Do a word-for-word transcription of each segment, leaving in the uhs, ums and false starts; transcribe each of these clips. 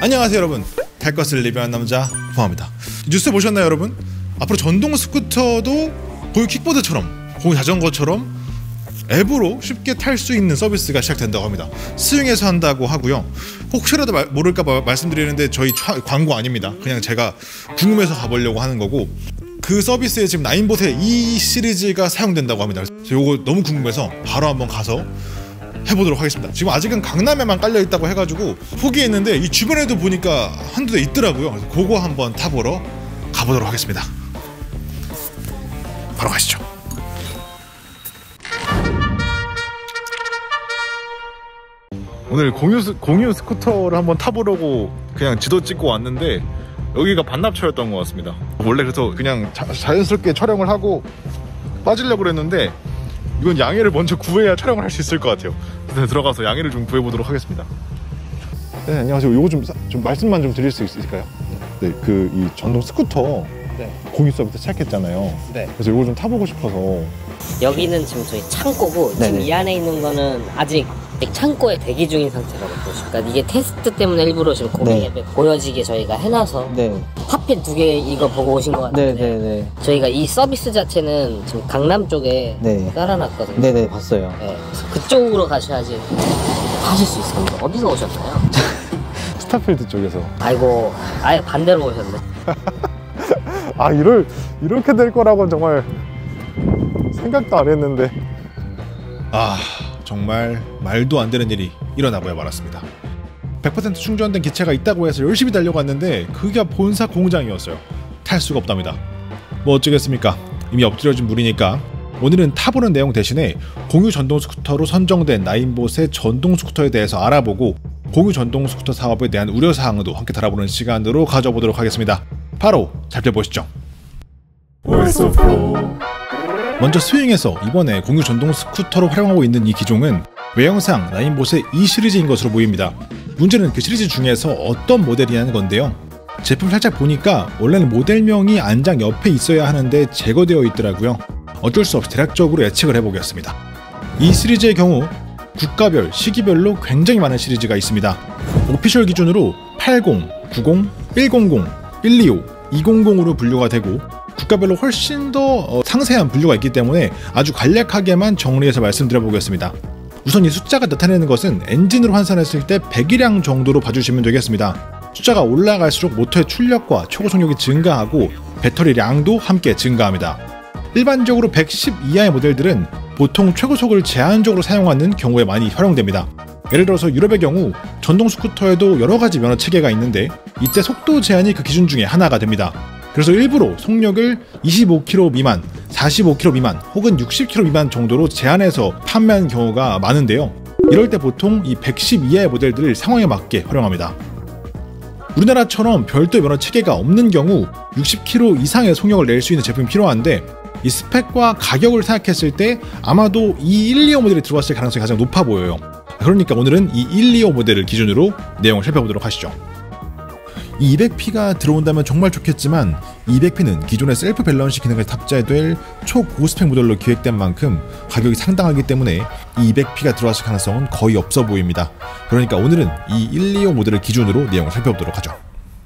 안녕하세요 여러분, 탈 것을 리뷰한 남자 포함입니다. 뉴스 보셨나요 여러분? 앞으로 전동 스쿠터도 고유 킥보드처럼 고유 자전거처럼 앱으로 쉽게 탈 수 있는 서비스가 시작된다고 합니다. 스윙에서 한다고 하고요. 혹시라도 말, 모를까봐 말씀드리는데 저희 차, 광고 아닙니다. 그냥 제가 궁금해서 가보려고 하는 거고, 그 서비스에 지금 나인봇의 E 시리즈가 사용된다고 합니다. 그래서 이거 너무 궁금해서 바로 한번 가서 해보도록 하겠습니다. 지금 아직은 강남에만 깔려있다고 해가지고 포기했는데 이 주변에도 보니까 한두 대 있더라고요. 그래서 그거 한번 타보러 가보도록 하겠습니다. 바로 가시죠. 오늘 공유, 스, 공유 스쿠터를 한번 타보려고 그냥 지도 찍고 왔는데 여기가 반납처였던 것 같습니다. 원래 그래서 그냥 자, 자연스럽게 촬영을 하고 빠지려고 그랬는데 이건 양해를 먼저 구해야 촬영을 할 수 있을 것 같아요. 그래서 들어가서 양해를 좀 구해보도록 하겠습니다. 네, 안녕하세요. 요거 좀, 좀 말씀만 좀 드릴 수 있을까요? 네, 그 이 전동 스쿠터 네. 공유 서비스 시작했잖아요. 네. 그래서 요거 좀 타보고 싶어서. 여기는 지금 저희 창고고 네네. 지금 이 안에 있는 거는 아직 창고에 대기 중인 상태라고 보시죠. 그러니까 이게 테스트 때문에 일부러 지금 고객에게 네. 보여지게 저희가 해놔서 네. 탑핀 두 개 이거 보고 오신 것 같은데 네, 네, 네. 저희가 이 서비스 자체는 지금 강남 쪽에 네. 깔아놨거든요. 네네 네, 봤어요. 네, 그래서 그쪽으로 가셔야지 하실 수 있습니다. 어디서 오셨나요? 스타필드 쪽에서. 아이고, 아예 반대로 오셨네. 아 이럴, 이렇게 될 거라고는 정말 생각도 안 했는데. 아 정말 말도 안 되는 일이 일어나고야 말았습니다. 백 퍼센트 충전된 기체가 있다고 해서 열심히 달려갔는데 그게 본사 공장이었어요. 탈 수가 없답니다. 뭐 어쩌겠습니까? 이미 엎드려진 물이니까 오늘은 타보는 내용 대신에 공유 전동 스쿠터로 선정된 나인봇의 전동 스쿠터에 대해서 알아보고 공유 전동 스쿠터 사업에 대한 우려사항도 함께 달아보는 시간으로 가져보도록 하겠습니다. 바로 살펴보시죠. 먼저 스윙에서 이번에 공유 전동 스쿠터로 활용하고 있는 이 기종은 외형상 나인봇의 E 시리즈인 것으로 보입니다. 문제는 그 시리즈 중에서 어떤 모델이냐는 건데요. 제품 살짝 보니까 원래는 모델명이 안장 옆에 있어야 하는데 제거되어 있더라고요. 어쩔 수 없이 대략적으로 예측을 해보겠습니다. 이 시리즈의 경우 국가별, 시기별로 굉장히 많은 시리즈가 있습니다. 오피셜 기준으로 팔십, 구십, 백십, 백이십오, 이백으로 분류가 되고 국가별로 훨씬 더 상세한 분류가 있기 때문에 아주 간략하게만 정리해서 말씀드려보겠습니다. 우선 이 숫자가 나타내는 것은 엔진으로 환산했을 때 배기량 정도로 봐주시면 되겠습니다. 숫자가 올라갈수록 모터의 출력과 초고 속력이 증가하고 배터리량도 함께 증가합니다. 일반적으로 백십 이하의 모델들은 보통 최고속을 제한적으로 사용하는 경우에 많이 활용됩니다. 예를 들어서 유럽의 경우 전동 스쿠터에도 여러가지 면허 체계가 있는데 이때 속도 제한이 그 기준 중에 하나가 됩니다. 그래서 일부러 속력을 이십오 킬로미터 미만, 사십오 킬로미터 미만 혹은 육십 킬로미터 미만 정도로 제한해서 판매하는 경우가 많은데요. 이럴 때 보통 이 백십 이하의 모델들을 상황에 맞게 활용합니다. 우리나라처럼 별도의 면허 체계가 없는 경우 육십 킬로미터 이상의 속력을 낼 수 있는 제품이 필요한데 이 스펙과 가격을 생각했을 때 아마도 이 백이십오 모델이 들어왔을 가능성이 가장 높아 보여요. 그러니까 오늘은 이 백이십오 모델을 기준으로 내용을 살펴보도록 하시죠. 이 이백 피가 들어온다면 정말 좋겠지만 이백 피는 기존의 셀프 밸런시 기능을 탑재될 초고스펙 모델로 기획된 만큼 가격이 상당하기 때문에 이 이백 피가 들어왔을 가능성은 거의 없어 보입니다. 그러니까 오늘은 이 백이십오 모델을 기준으로 내용을 살펴보도록 하죠.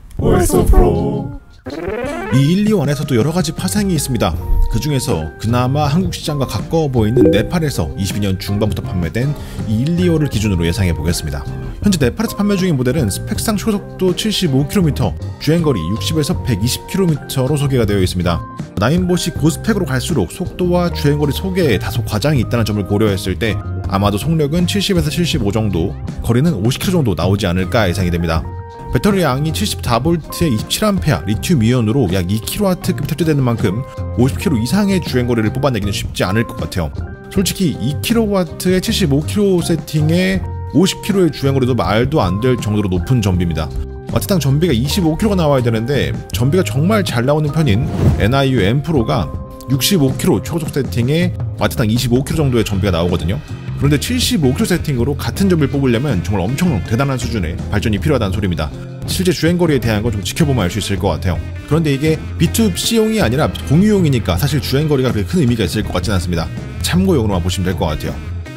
이 백이십오 안에서도 여러가지 파생이 있습니다. 그 중에서 그나마 한국 시장과 가까워 보이는 네팔에서 이십이 년 중반부터 판매된 이 백이십오를 기준으로 예상해 보겠습니다. 현재 네팔에서 판매 중인 모델은 스펙상 초속도 칠십오 킬로미터, 주행거리 육십에서 백이십 킬로미터로 소개가 되어 있습니다. 나인봇이 고스펙으로 갈수록 속도와 주행거리 소개에 다소 과장이 있다는 점을 고려했을 때 아마도 속력은 칠십에서 칠십오 정도, 거리는 오십 킬로미터 정도 나오지 않을까 예상이 됩니다. 배터리량이 칠십사 볼트에 이십칠 암페어 리튬 이온으로 약 이 킬로와트급이 탑재되는 만큼 오십 킬로미터 이상의 주행거리를 뽑아내기는 쉽지 않을 것 같아요. 솔직히 이 킬로와트에 칠십오 킬로미터 세팅에 오십 킬로미터의 주행거리도 말도 안 될 정도로 높은 전비입니다. 와트당 전비가 이십오 킬로미터가 나와야 되는데 전비가 정말 잘 나오는 편인 엔아이유 M 프로가 육십오 킬로미터 초속 세팅에 와트당 이십오 킬로미터 정도의 전비가 나오거든요. 그런데 칠십오 킬로미터 세팅으로 같은 전비를 뽑으려면 정말 엄청 대단한 수준의 발전이 필요하다는 소리입니다. 실제 주행거리에 대한 건 좀 지켜보면 알 수 있을 것 같아요. 그런데 이게 비투씨용이 아니라 공유용이니까 사실 주행거리가 그렇게 큰 의미가 있을 것 같지는 않습니다. 참고용으로만 보시면 될 것 같아요.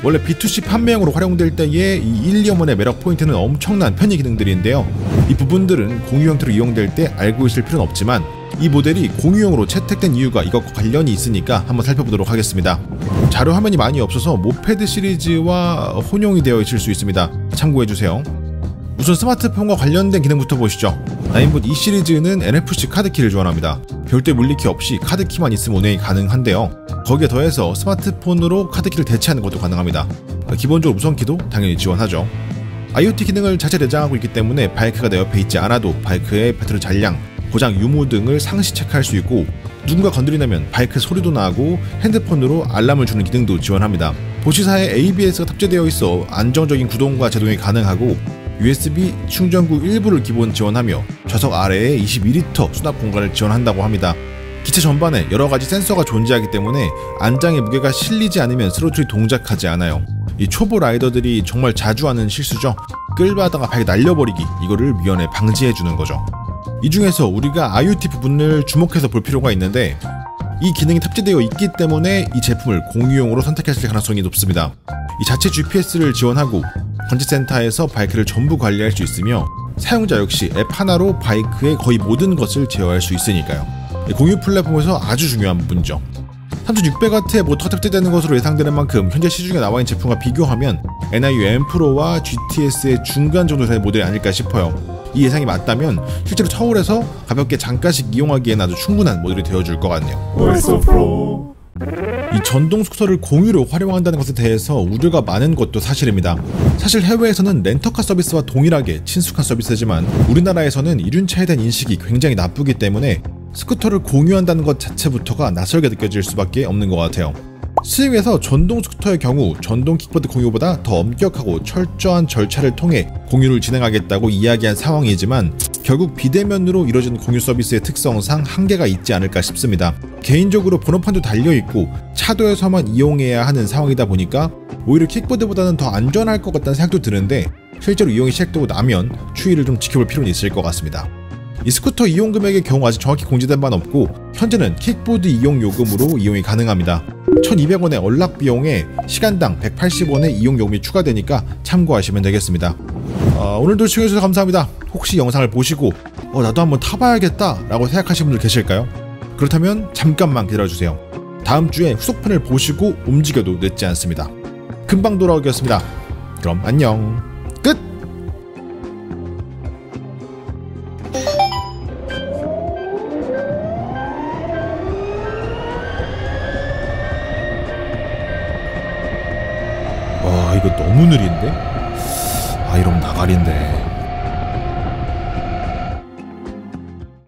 원래 비투씨 판매용으로 활용될 때의 이 일, 이어원의 매력 포인트는 엄청난 편의 기능들인데요. 이 부분들은 공유 형태로 이용될 때 알고 있을 필요는 없지만 이 모델이 공유용으로 채택된 이유가 이것과 관련이 있으니까 한번 살펴보도록 하겠습니다. 자료 화면이 많이 없어서 모페드 시리즈와 혼용이 되어 있을 수 있습니다. 참고해주세요. 우선 스마트폰과 관련된 기능부터 보시죠. 나인봇 이 시리즈는 엔에프씨 카드키를 지원합니다. 별도의 물리키 없이 카드키만 있으면 운행이 가능한데요. 거기에 더해서 스마트폰으로 카드키를 대체하는 것도 가능합니다. 기본적으로 무선키도 당연히 지원하죠. 아이오티 기능을 자체 내장하고 있기 때문에 바이크가 내 옆에 있지 않아도 바이크의 배터리 잔량, 고장 유무 등을 상시 체크할 수 있고 누군가 건드리면 바이크 소리도 나고 핸드폰으로 알람을 주는 기능도 지원합니다. 보시사에 에이비에스가 탑재되어 있어 안정적인 구동과 제동이 가능하고 유에스비 충전구 일부를 기본 지원하며 좌석 아래에 이십이 리터 수납 공간을 지원한다고 합니다. 기체 전반에 여러가지 센서가 존재하기 때문에 안장의 무게가 실리지 않으면 스로틀이 동작하지 않아요. 이 초보 라이더들이 정말 자주 하는 실수죠. 끌바다가 바이크 날려버리기, 이거를 미연에 방지해주는 거죠. 이 중에서 우리가 아이오티 부분을 주목해서 볼 필요가 있는데 이 기능이 탑재되어 있기 때문에 이 제품을 공유용으로 선택했을 가능성이 높습니다. 이 자체 지피에스를 지원하고 관제센터에서 바이크를 전부 관리할 수 있으며 사용자 역시 앱 하나로 바이크의 거의 모든 것을 제어할 수 있으니까요. 공유 플랫폼에서 아주 중요한 부분이죠. 삼천육백 와트의 모터가 탑재되는 것으로 예상되는 만큼 현재 시중에 나와있는 제품과 비교하면 엔아이유 M 프로와 지티에스의 중간 정도 되는 모델이 아닐까 싶어요. 이 예상이 맞다면 실제로 서울에서 가볍게 잠깐씩 이용하기엔 아주 충분한 모델이 되어줄 것 같네요. 이 전동 스쿠터를 공유로 활용한다는 것에 대해서 우려가 많은 것도 사실입니다. 사실 해외에서는 렌터카 서비스와 동일하게 친숙한 서비스지만 우리나라에서는 이륜차에 대한 인식이 굉장히 나쁘기 때문에 스쿠터를 공유한다는 것 자체부터가 낯설게 느껴질 수밖에 없는 것 같아요. 스윙에서 전동 스쿠터의 경우 전동 킥보드 공유보다 더 엄격하고 철저한 절차를 통해 공유를 진행하겠다고 이야기한 상황이지만 결국 비대면으로 이뤄진 공유 서비스의 특성상 한계가 있지 않을까 싶습니다. 개인적으로 번호판도 달려있고 차도에서만 이용해야 하는 상황이다 보니까 오히려 킥보드보다는 더 안전할 것 같다는 생각도 드는데 실제로 이용이 시작되고 나면 추이를 좀 지켜볼 필요는 있을 것 같습니다. 이 스쿠터 이용 금액의 경우 아직 정확히 공지된 바는 없고 현재는 킥보드 이용 요금으로 이용이 가능합니다. 천이백 원의 언락 비용에 시간당 백팔십 원의 이용 요금이 추가되니까 참고하시면 되겠습니다. 어, 오늘도 시청해주셔서 감사합니다. 혹시 영상을 보시고 어, 나도 한번 타봐야겠다 라고 생각하시는 분들 계실까요? 그렇다면 잠깐만 기다려주세요. 다음 주에 후속편을 보시고 움직여도 늦지 않습니다. 금방 돌아오겠습니다. 그럼 안녕. 끝! 와, 이거 너무 느린데? 아, 이러면 나가린데.